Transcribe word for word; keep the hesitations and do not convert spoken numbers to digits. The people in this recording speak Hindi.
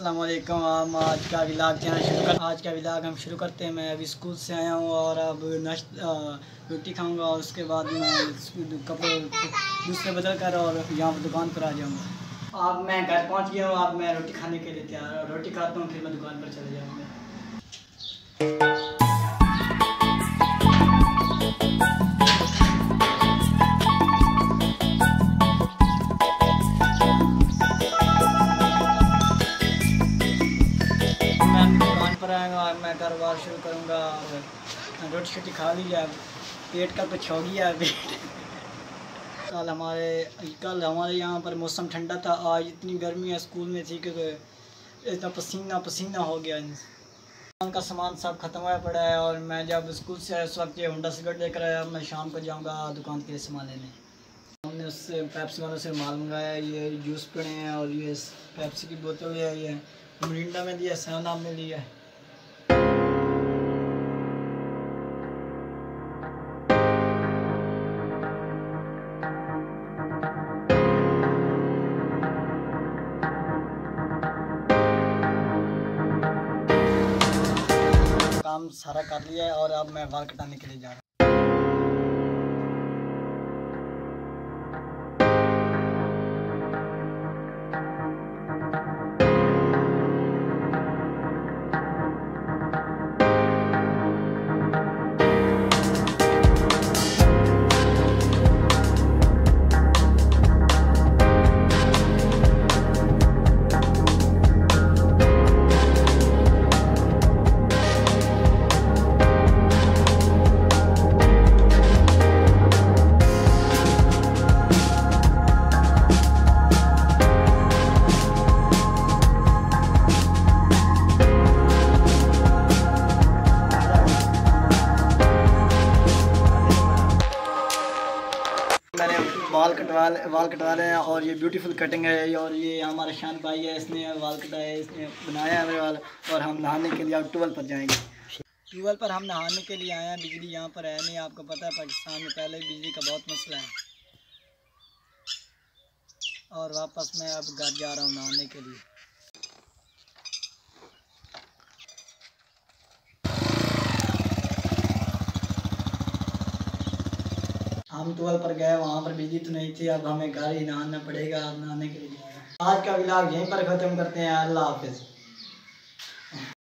अस्सलाम वालेकुम। हम आज का व्लॉग चैनल शुरू कर आज का व्लॉग हम शुरू करते हैं। मैं अभी स्कूल से आया हूँ और अब नाश्ता रोटी खाऊंगा और उसके बाद मैं कपड़े दूसरे बदल कर और यहाँ दुकान पर आ जाऊँगा। अब मैं घर पहुँच गया हूँ। अब मैं रोटी खाने के लिए तैयार रोटी खाता हूँ, फिर मैं दुकान पर चले जाऊँगा। मैं कारोबार शुरू करूँगा। रोटी छोटी खा ली है, पेट का कुछ हो गया है पेट। कल हमारे कल हमारे यहाँ पर मौसम ठंडा था, आज इतनी गर्मी है स्कूल में थी कि इतना पसीना पसीना हो गया। दुकान का सामान सब ख़त्म हुआ पड़ा है और मैं जब स्कूल से आया उस वक्त ये होंडा सिगरेट लेकर आया। मैं शाम को जाऊँगा दुकान के सामान लेने। हमने उससे पेप्सी वालों से माल मंगाया। ये जूस पड़े हैं और ये पेप्सी की बोतल है, ये मिरिंडा में दिया, सेवन अप में लिया है। काम सारा कर लिया है और अब मैं बाल कटाने के लिए जा रहा हूँ। मैंने बाल कटवा बाल कटवा रहे हैं और ये ब्यूटीफुल कटिंग है। और ये हमारा शान भाई है, इसने बाल कटाया है, इसने बनाया है मेरे बाल। और हम नहाने के लिए अब ट्यूबवेल पर जाएंगे। ट्यूबवेल पर हम नहाने के लिए आए हैं। बिजली यहाँ पर है नहीं, आपको पता है पाकिस्तान में पहले ही बिजली का बहुत मसला है। और वापस मैं अब घर जा रहा हूँ नहाने के लिए। हम ट्वेल्व पर गए, वहाँ पर बिजली तो नहीं थी। अब हमें घर ही नहाना पड़ेगा। अब नहाने के लिए आज का व्लॉग यहीं पर ख़त्म करते हैं। अल्लाह हाफिज़।